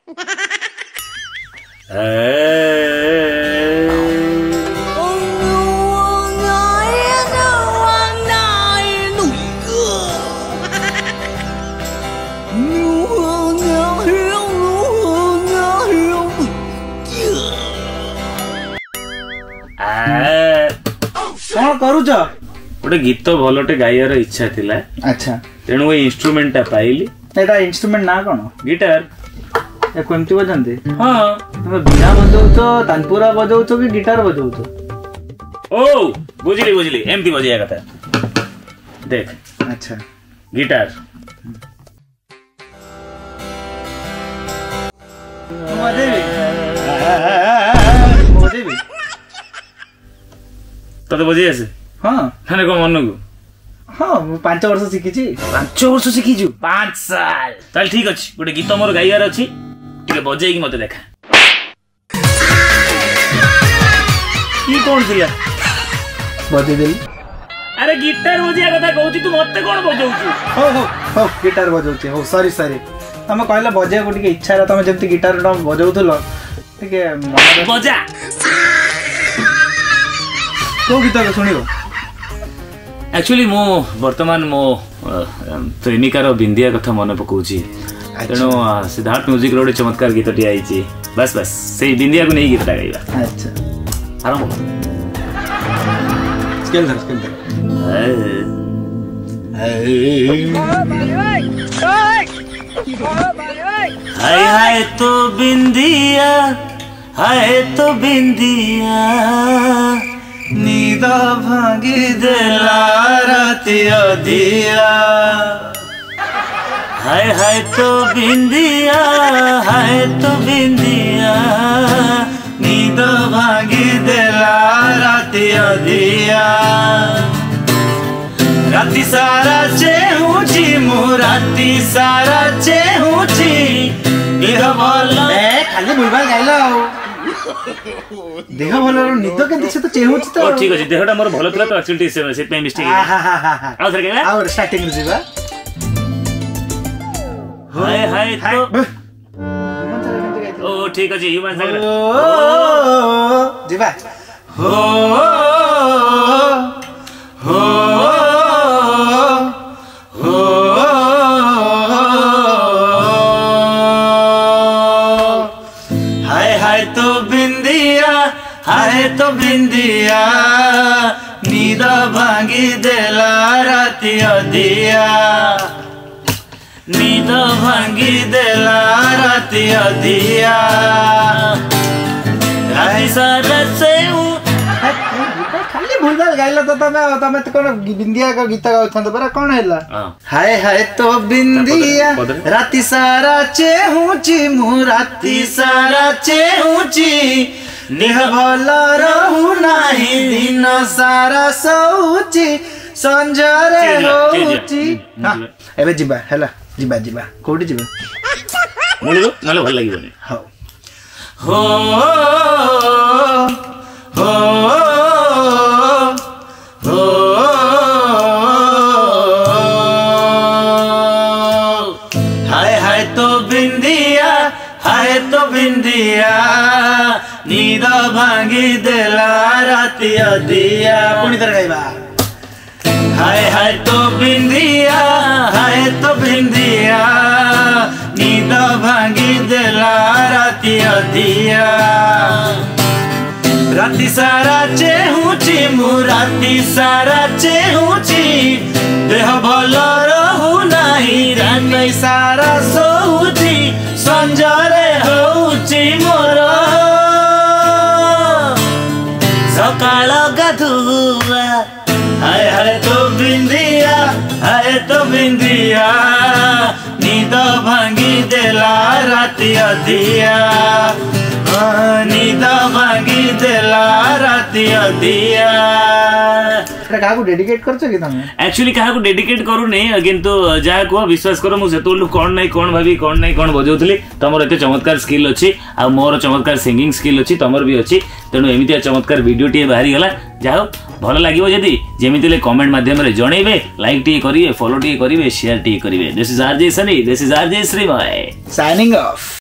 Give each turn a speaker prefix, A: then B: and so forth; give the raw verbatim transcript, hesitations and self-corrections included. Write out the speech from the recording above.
A: कौन करूच
B: गोटे गीत भलटे गाइबार इच्छा थिला।
A: अच्छा
B: तेणु वो इंस्ट्रूमेंट टा पाइली।
A: एटा इंस्ट्रूमेंट ना कौन?
B: गिटार।
A: ए कोनती बजंती?
B: हां
A: तुम बिना बजाउछो तानपुरा बजाउछो कि गिटार बजाउछो?
B: ओ बुझली बुझली एमती बजाया कथा देख।
A: अच्छा
B: गिटार
A: बजेबी बजेबी
B: तते बजे आसे?
A: हां
B: माने को मन को?
A: हां मु पाँच वर्ष शिखिची।
B: पाँच वर्ष शिखिजु? पाँच साल। चल ठीक अछि गोटे गीत मोर गाइबार अछि टिके बजेई कि मते देखा। की कोन दिया
A: बजे देली?
B: अरे गिटार बजिया कथा कहउची तू मते कोन बजाउछु?
A: हो हो हो गिटार बजाउची। हो सॉरी सॉरी तमे कहला बजे को टिके इच्छा रा तमे जंती गिटार ड बजाउथलो टिके
B: बजा।
A: को गीत सुनिबो?
B: एक्चुअली मो वर्तमान मो प्रेमिकार बिंदिया कथा मन पकाउची। तेणु सिद्धार्थ म्यूजिक रोड चमत्कार गीत टी आईची। बस बस से बिंदिया को नहीं गीत गाइबा।
A: अच्छा
B: आराम
A: स्केल धर स्केल धर।
B: हाय हाय तो बिंदिया हाय तो बिंदिया नींद भांगी देला राती दिया। हाय हाय तो बिंदिया हाय तो बिंदिया नींद भांगी देला राती दिया। राती सारा चेहुची मु राती सारा चेहुची देह भल
A: ए खाली बुलबाल गाइला देह भल निद के से तो चेहुची तो
B: ठीक अछि। देहटा मोर भल थला तो एक्चुअली से पे मिस्टेक है।
A: हा हा हा हा
B: आ थर केला
A: और स्टार्टिंग रे जीवा।
B: हाय हाय तो ओ ठीक अछि ह्यूमन सागर
A: जीवा
B: हो हो हाय तो बिंदिया नींद भांगी देला राती दिया। नींद भांगी देला राती दिया। राती सारा से
A: खाली भूलभाल गाइला तो तमे तमे तो कोन बिंदिया का गीत गाउथन तो बरा कोन हैला? हाय हाय तो बिंदिया राती सारा चेहुची मु राती सारा चेहुची निह भल रहू नाही दिन सारा सोची संजरे होची। एबे जिबा हैला जिबा जिबा कोठी जिबा
B: मुलिबो नले भल लागिबनी।
A: हो
B: हो हो हो हाय हाय तो बिंदिया हाय तो बिंदिया नींद भांगी देला राती दिया।
A: पुणी तर गाइबा
B: हाय हाय तो बिंदिया हाय तो बिंदिया नींद भांगी देला राती दिया। राती सारा चेहुची मु राती सारा चेहुची देह भल रहू नाही राती सारा सोहुची संजरे होउची मोर सकाळ गाधुआ। हाय हाय तो बिंदिया हाय तो बिंदिया नींद भांगी देला राती दिया। नींद भांगी देला राती दिया।
A: का को डेडिकेट करछ कि तमे?
B: एक्चुअली का को डेडिकेट करू नै किंतु जा को विश्वास करो मु सेतोलु कोन नै कोन भाबी कोन नै कोन बजौथली। तमर एते चमत्कार स्किल अछि आ मोर चमत्कार सिंगिंग स्किल अछि तमर भी अछि। तेणु एमितिया चमत्कार वीडियो टी बाहरी गला जाओ भल लागिवो जदी जेमिति ले कमेंट माध्यम रे जणैबे लाइक टी करिवे फॉलो टी करिवे शेयर टी करिवे। This is RJ Sunny this is RJ Shrimay
A: signing of.